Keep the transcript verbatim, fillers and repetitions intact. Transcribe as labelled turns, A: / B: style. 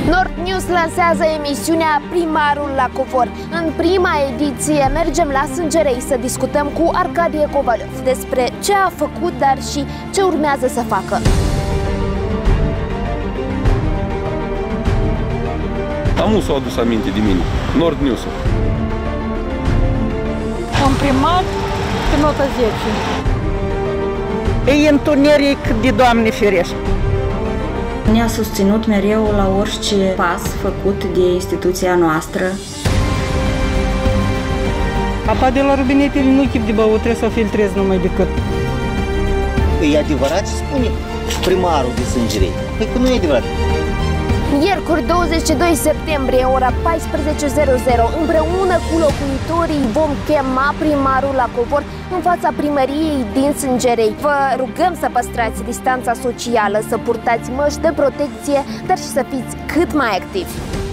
A: Nord News lansează emisiunea Primarul la Covor. În prima ediție mergem la Sângerei să discutăm cu Arcadie Covalov despre ce a făcut, dar și ce urmează să facă.
B: Amus a adus aminte de mine, Nord News.
C: Un primar pe nota zece.
D: E întuneric de Doamne ferește.
E: Ne-a susținut mereu la orice pas făcut de instituția noastră.
C: Apa de la rubinetele nu chip de băut, trebuie să o filtrezi numai decât.
F: E adevărat ce spune primarul de Sângerei? Păi că nu e adevărat.
A: Miercuri douăzeci și doi septembrie, ora paisprezece zero zero, împreună cu locuitorii vom chema primarul la Covor în fața primăriei din Sângerei. Vă rugăm să păstrați distanța socială, să purtați măști de protecție, dar și să fiți cât mai activi.